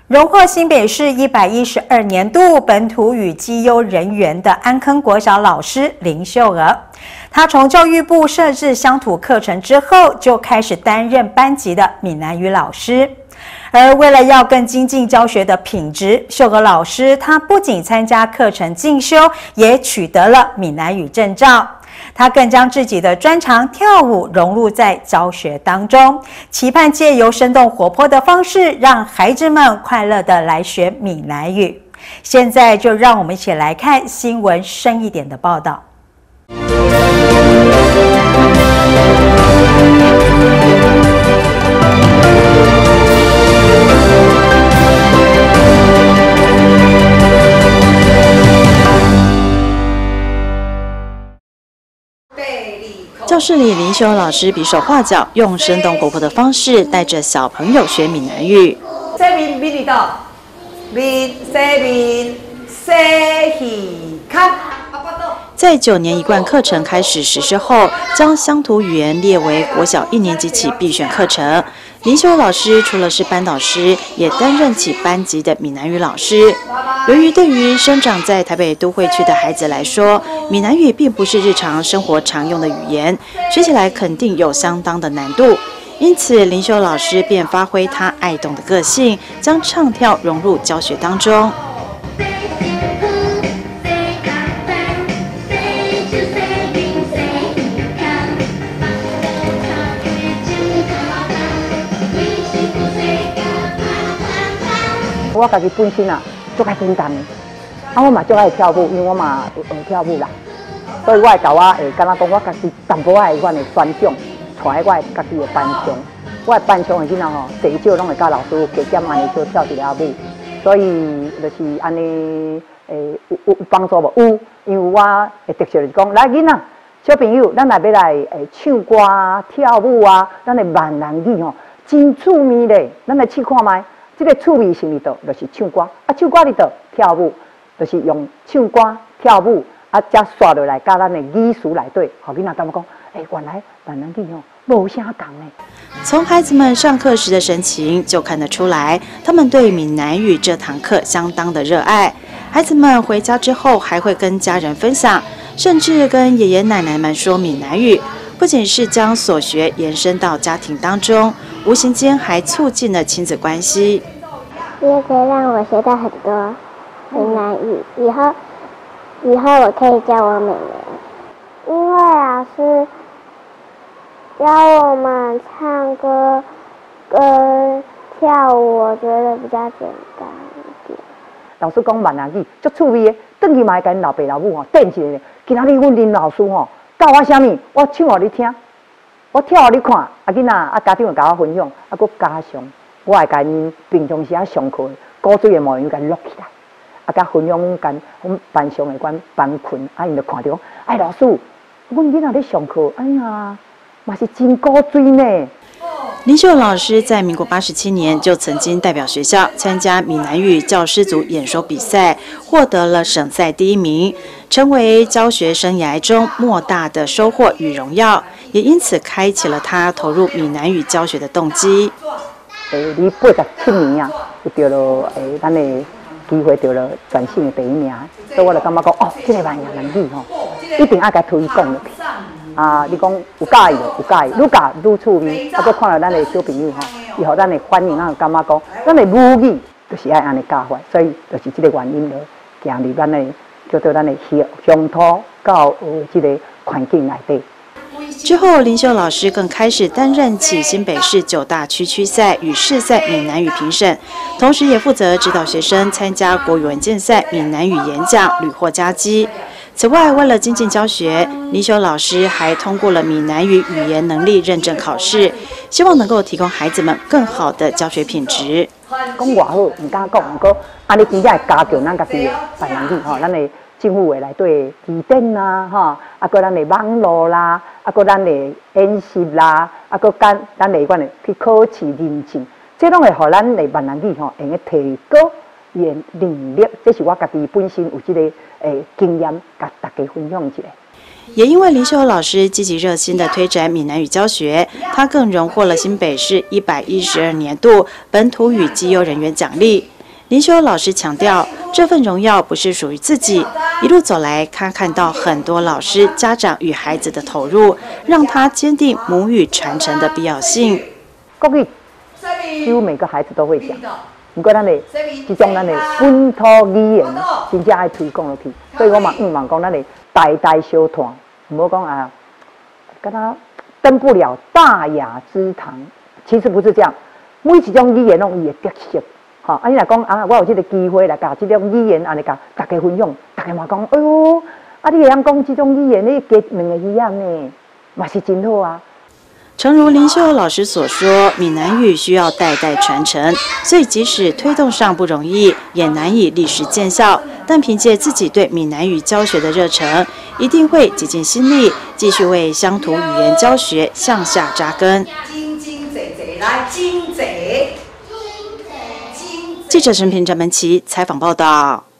荣获新北市112年度本土语绩优人员的安坑国小老师林秀娥，她从教育部设置乡土课程之后，就开始担任班级的闽南语老师。而为了要更精进教学的品质，秀娥老师她不仅参加课程进修，也取得了闽南语证照。他更将自己的专长跳舞融入在教学当中，期盼借由生动活泼的方式，让孩子们快乐的来学闽南语。现在就让我们一起来看新闻深一点的报道。 教室里，林秀老师比手画脚，用生动活泼的方式带着小朋友学闽南语。 这边比你到，比这边西去看。 在9年一贯课程开始实施后，将乡土语言列为国小1年级起必选课程。林秀老师除了是班导师，也担任起班级的闽南语老师。由于对于生长在台北都会区的孩子来说，闽南语并不是日常生活常用的语言，学起来肯定有相当的难度。因此，林秀老师便发挥他爱动的个性，将唱跳融入教学当中。 我家己本身啊，足爱简单的，我嘛足爱跳舞，因为我嘛学跳舞啦，所以我会甲我敢若讲我家己淡薄仔阮的专长，带我家己的班上，我的班上的囡仔吼，第少拢会甲老师加减安尼小跳一下舞，所以就是安尼有帮助无？有，因为我的特色就是讲，来囡仔小朋友，咱来要来唱歌跳舞啊，咱的闽南语吼，真趣味咧，咱来试看卖。这个趣味性里头就是唱歌，唱歌里头跳舞，就是用唱歌跳舞，才刷落来，甲咱的语词内底，互囡仔感觉讲，原来闽南语无啥共呢。 从孩子们上课时的神情就看得出来，他们对闽南语这堂课相当的热爱。孩子们回家之后还会跟家人分享，甚至跟爷爷奶奶们说闽南语。不仅是将所学延伸到家庭当中，无形间还促进了亲子关系。 也可以让我学到很多闽南语，以后我可以教我妹妹。因为老师教我们唱歌跟跳舞，我觉得比较简单一点。 老师讲闽南语足趣味的，转去嘛会甲因老爸老母电一下。今仔日阮林老师教我啥物，我唱互你听，我跳互你看。囡仔家长会甲我分享，佮加上我会甲因平常时上课古水的模样甲录起来，甲分享阮班上的阮班群，因就看到讲，老师，阮囡仔咧上课，哎呀，嘛是真古水呢。 林秀老师在民国87年就曾经代表学校参加闽南语教师组演说比赛，获得了省赛第1名，成为教学生涯中莫大的收获与荣耀，也因此开启了他投入闽南语教学的动机。 你87年啊，就得了咱的机会，得了全省的第1名，所以我就感觉讲，这个闽南语一定要甲推广落去。你讲有介意就有介意，愈教愈趣味，佮看到咱的小朋友以后咱的反应，咱就感觉讲，咱的母语就是爱安尼教法，所以就是这个原因了，行入咱的叫做咱的乡土到这个环境内底。 之后，林秀老师更开始担任起新北市9大区赛与市赛闽南语评审，同时也负责指导学生参加国语文竞赛闽南语演讲，屡获佳绩。此外，为了精进教学，林秀老师还通过了闽南语语言能力认证考试，希望能够提供孩子们更好的教学品质。 讲偌好，唔敢讲，不过安尼真正会加强咱家己的闽南语咱的政府的内底字典啦，搁咱的网络啦，搁咱的演习啦，搁咱的款的去考试认证，这拢会互咱的闽南语用个提高伊的能力。这是我家己本身有这个经验，甲大家分享一下。 也因为林秀老师积极热心的推展闽南语教学，他更荣获了新北市112年度本土语绩优人员奖励。 林秀老师强调，这份荣耀不是属于自己。一路走来，他看到很多老师、家长与孩子的投入，让他坚定母语传承的必要性。 国语几乎每个孩子都会讲，不过咱的这种咱的本土语言，真正爱推广落去。所以我嘛希望讲咱的代代相传，唔好讲啊，跟他登不了大雅之堂。其实不是这样，每一种语言拢有伊的特色。好，你若讲啊，我有这个机会来甲这种语言安尼甲大家分享，大家嘛讲，哎呦，啊你会晓讲这种语言，你加两个语言呢，嘛是真好啊。 诚如林秀老师所说，闽南语需要代代传承，所以即使推动上不容易，也难以立时见效。但凭借自己对闽南语教学的热忱，一定会竭尽心力，继续为乡土语言教学向下扎根。记者陈平、张文琪采访报道。